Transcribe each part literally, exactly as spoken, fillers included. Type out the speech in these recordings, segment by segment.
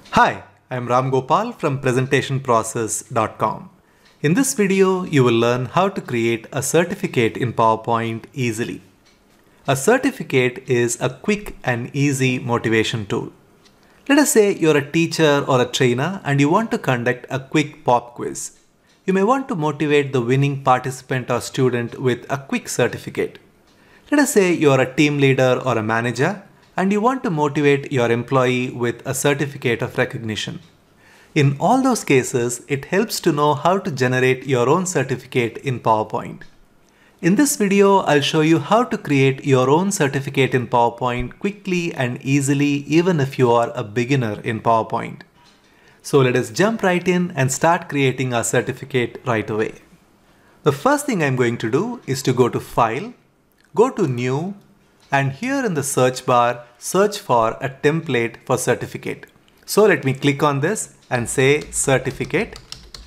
Hi, I am Ramgopal from presentation process dot com. In this video, you will learn how to create a certificate in PowerPoint easily. A certificate is a quick and easy motivation tool. Let us say you're a teacher or a trainer and you want to conduct a quick pop quiz. You may want to motivate the winning participant or student with a quick certificate. Let us say you're a team leader or a manager and you want to motivate your employee with a certificate of recognition. In all those cases, it helps to know how to generate your own certificate in PowerPoint. In this video, I'll show you how to create your own certificate in PowerPoint quickly and easily, even if you are a beginner in PowerPoint. So let us jump right in and start creating our certificate right away. The first thing I'm going to do is to go to File, go to New, and here in the search bar, search for a template for certificate. So let me click on this and say certificate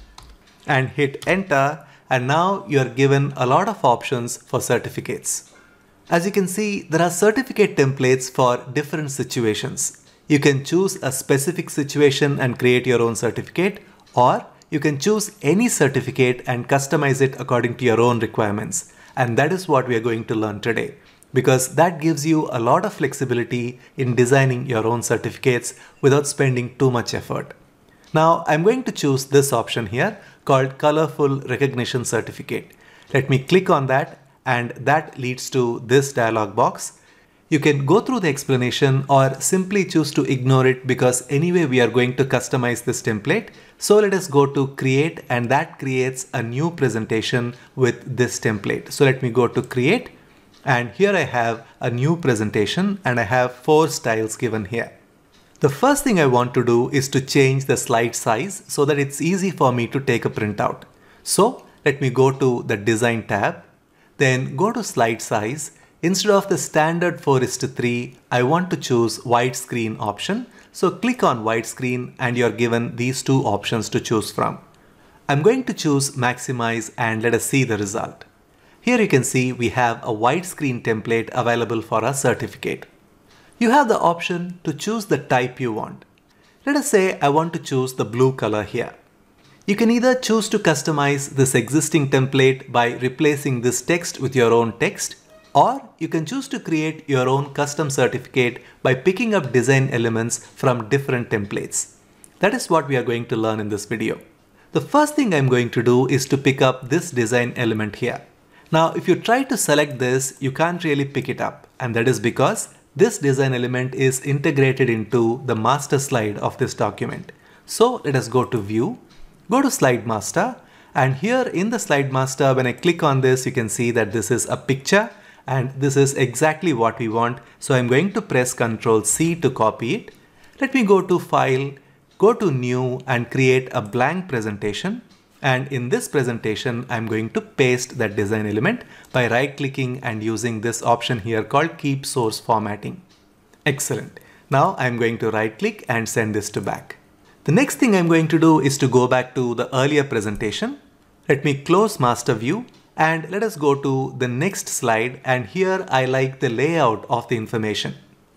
and hit enter, and now you're given a lot of options for certificates. As you can see, there are certificate templates for different situations. You can choose a specific situation and create your own certificate, or you can choose any certificate and customize it according to your own requirements. And that is what we are going to learn today, because that gives you a lot of flexibility in designing your own certificates without spending too much effort. Now I'm going to choose this option here called Colorful Recognition Certificate. Let me click on that, and that leads to this dialog box. You can go through the explanation or simply choose to ignore it, because anyway we are going to customize this template. So let us go to Create, and that creates a new presentation with this template. So let me go to Create. And here I have a new presentation and I have four styles given here. The first thing I want to do is to change the slide size so that it's easy for me to take a printout. So let me go to the Design tab, then go to Slide Size. Instead of the standard four is to three, I want to choose widescreen option. So click on widescreen and you're given these two options to choose from. I'm going to choose maximize and let us see the result. Here you can see we have a widescreen template available for a certificate. You have the option to choose the type you want. Let us say I want to choose the blue color here. You can either choose to customize this existing template by replacing this text with your own text, or you can choose to create your own custom certificate by picking up design elements from different templates. That is what we are going to learn in this video. The first thing I'm going to do is to pick up this design element here. Now, if you try to select this, you can't really pick it up, and that is because this design element is integrated into the master slide of this document. So let us go to View, go to Slide Master, and here in the Slide Master, when I click on this, you can see that this is a picture, and this is exactly what we want. So I'm going to press control C to copy it. Let me go to File, go to New, and create a blank presentation. And in this presentation, I'm going to paste that design element by right-clicking and using this option here called Keep Source Formatting. Excellent. Now I'm going to right-click and send this to back. The next thing I'm going to do is to go back to the earlier presentation. Let me close Master View and let us go to the next slide. And here I like the layout of the information.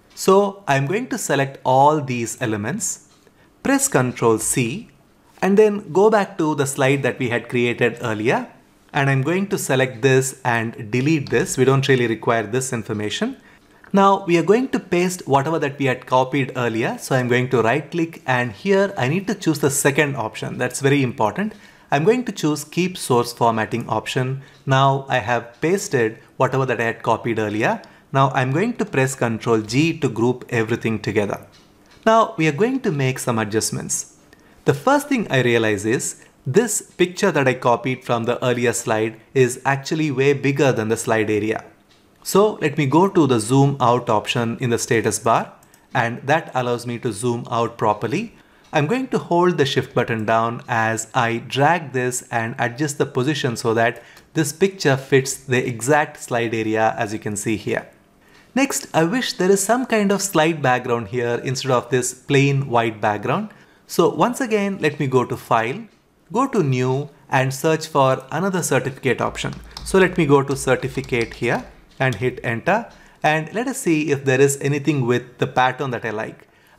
So I'm going to select all these elements, press control C, and then go back to the slide that we had created earlier. And I'm going to select this and delete this. We don't really require this information. Now we are going to paste whatever that we had copied earlier. So I'm going to right click, and here I need to choose the second option. That's very important. I'm going to choose Keep Source Formatting option. Now I have pasted whatever that I had copied earlier. Now I'm going to press control G to group everything together. Now we are going to make some adjustments. The first thing I realize is this picture that I copied from the earlier slide is actually way bigger than the slide area. So let me go to the zoom out option in the status bar, and that allows me to zoom out properly. I'm going to hold the shift button down as I drag this and adjust the position so that this picture fits the exact slide area as you can see here. Next, I wish there is some kind of slide background here instead of this plain white background. So once again, let me go to File, go to New, and search for another certificate option. So let me go to Certificate here and hit Enter. And let us see if there is anything with the pattern that I like.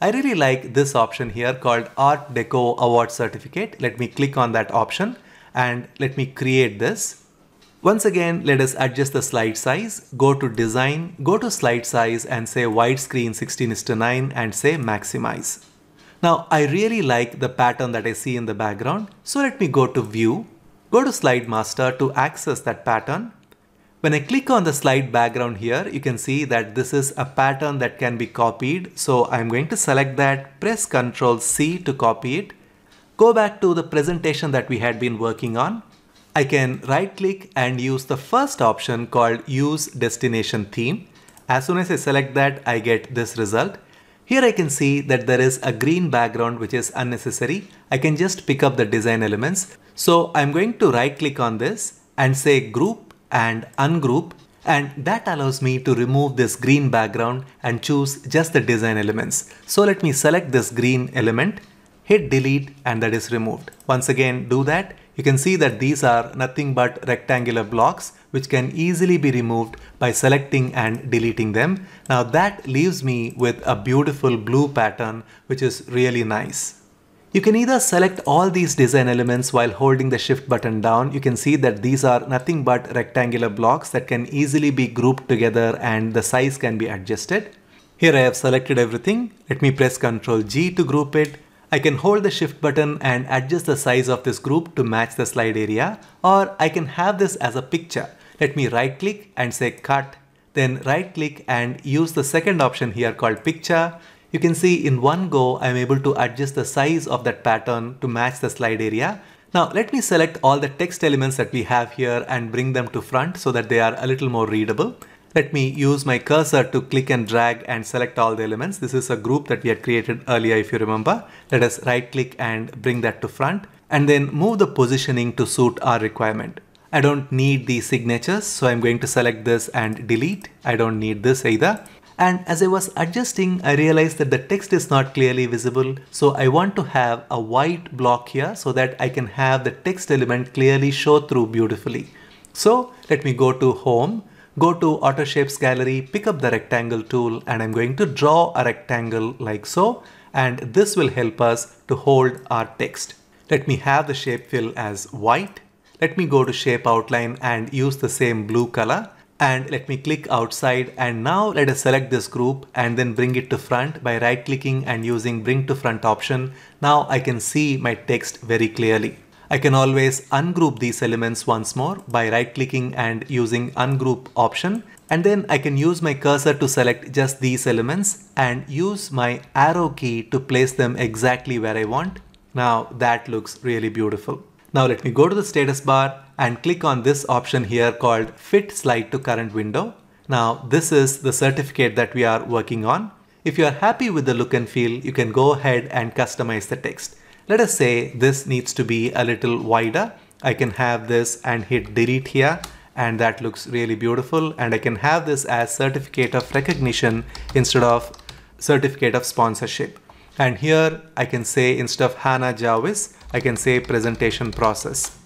I really like this option here called Art Deco Award Certificate. Let me click on that option and let me create this. Once again, let us adjust the slide size, go to design, go to slide size and say widescreen sixteen is to nine and say maximize. Now I really like the pattern that I see in the background. So let me go to view, go to slide master to access that pattern. When I click on the slide background here, you can see that this is a pattern that can be copied. So I'm going to select that, press control C to copy it. Go back to the presentation that we had been working on. I can right click and use the first option called use destination theme. As soon as I select that, I get this result. Here I can see that there is a green background which is unnecessary. I can just pick up the design elements. So I'm going to right click on this and say group and ungroup, and that allows me to remove this green background and choose just the design elements. So let me select this green element, hit delete, and that is removed. Once again do that. You can see that these are nothing but rectangular blocks which can easily be removed by selecting and deleting them. Now that leaves me with a beautiful blue pattern which is really nice. You can either select all these design elements while holding the shift button down. You can see that these are nothing but rectangular blocks that can easily be grouped together and the size can be adjusted. Here I have selected everything. Let me press control G to group it. I can hold the shift button and adjust the size of this group to match the slide area, or I can have this as a picture. Let me right click and say cut, then right click and use the second option here called picture. You can see in one go I'm able to adjust the size of that pattern to match the slide area. Now let me select all the text elements that we have here and bring them to front so that they are a little more readable. Let me use my cursor to click and drag and select all the elements. This is a group that we had created earlier if you remember. Let us right click and bring that to front and then move the positioning to suit our requirement. I don't need these signatures, so I'm going to select this and delete. I don't need this either. And as I was adjusting, I realized that the text is not clearly visible. So I want to have a white block here so that I can have the text element clearly show through beautifully. So let me go to home. Go to Auto Shapes Gallery, pick up the rectangle tool, and I'm going to draw a rectangle like so, and this will help us to hold our text. Let me have the shape fill as white. Let me go to shape outline and use the same blue color, and let me click outside, and now let us select this group and then bring it to front by right clicking and using bring to front option. Now I can see my text very clearly. I can always ungroup these elements once more by right clicking and using ungroup option, and then I can use my cursor to select just these elements and use my arrow key to place them exactly where I want. Now that looks really beautiful. Now let me go to the status bar and click on this option here called Fit Slide to Current Window. Now this is the certificate that we are working on. If you are happy with the look and feel, you can go ahead and customize the text. Let us say this needs to be a little wider. I can have this and hit delete here, and that looks really beautiful. And I can have this as certificate of recognition instead of certificate of sponsorship. And here I can say instead of Hannah Jarvis, I can say presentation process.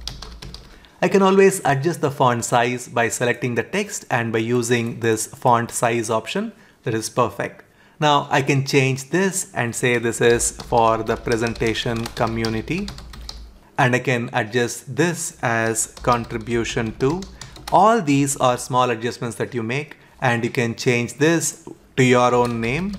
I can always adjust the font size by selecting the text and by using this font size option. That is perfect. Now I can change this and say this is for the presentation community, and I can adjust this as contribution to. All these are small adjustments that you make, and you can change this to your own name.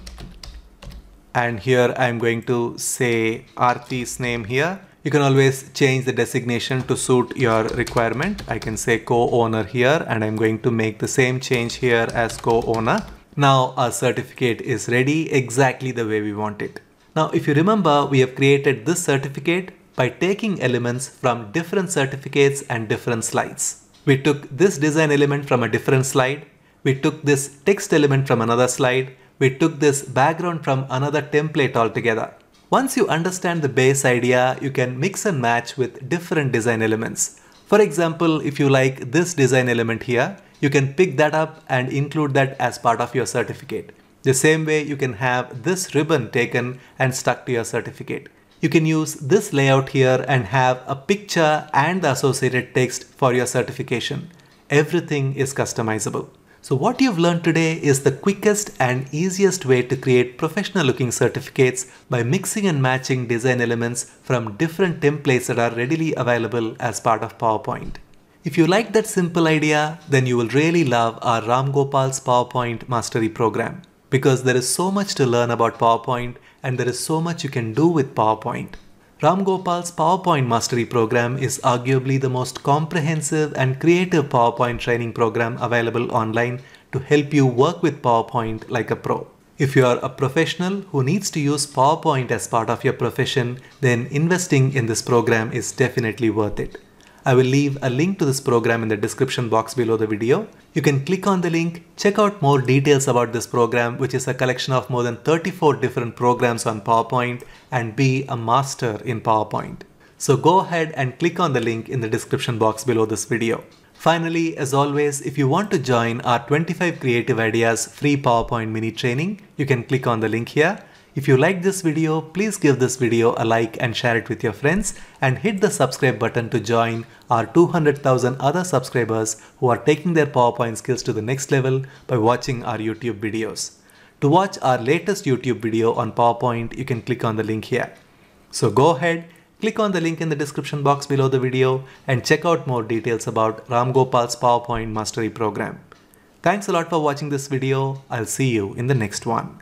And here I'm going to say Arthi's name here. You can always change the designation to suit your requirement. I can say co-owner here, and I'm going to make the same change here as co-owner. Now our certificate is ready exactly the way we want it. Now if you remember, we have created this certificate by taking elements from different certificates and different slides. We took this design element from a different slide. We took this text element from another slide. We took this background from another template altogether. Once you understand the base idea, you can mix and match with different design elements. For example, if you like this design element here, you can pick that up and include that as part of your certificate. The same way you can have this ribbon taken and stuck to your certificate. You can use this layout here and have a picture and the associated text for your certification. Everything is customizable. So what you've learned today is the quickest and easiest way to create professional looking certificates by mixing and matching design elements from different templates that are readily available as part of PowerPoint. If you like that simple idea, then you will really love our Ramgopal's PowerPoint Mastery program, because there is so much to learn about PowerPoint and there is so much you can do with PowerPoint. Ramgopal's PowerPoint Mastery program is arguably the most comprehensive and creative PowerPoint training program available online to help you work with PowerPoint like a pro. If you are a professional who needs to use PowerPoint as part of your profession, then investing in this program is definitely worth it. I will leave a link to this program in the description box below the video. You can click on the link, check out more details about this program, which is a collection of more than thirty-four different programs on PowerPoint, and be a master in PowerPoint. So go ahead and click on the link in the description box below this video. Finally, as always, if you want to join our twenty-five Creative Ideas free PowerPoint mini training, you can click on the link here. If you like this video, please give this video a like and share it with your friends, and hit the subscribe button to join our two hundred thousand other subscribers who are taking their PowerPoint skills to the next level by watching our YouTube videos. To watch our latest YouTube video on PowerPoint, you can click on the link here. So go ahead, click on the link in the description box below the video and check out more details about Ramgopal's PowerPoint Mastery program. Thanks a lot for watching this video. I'll see you in the next one.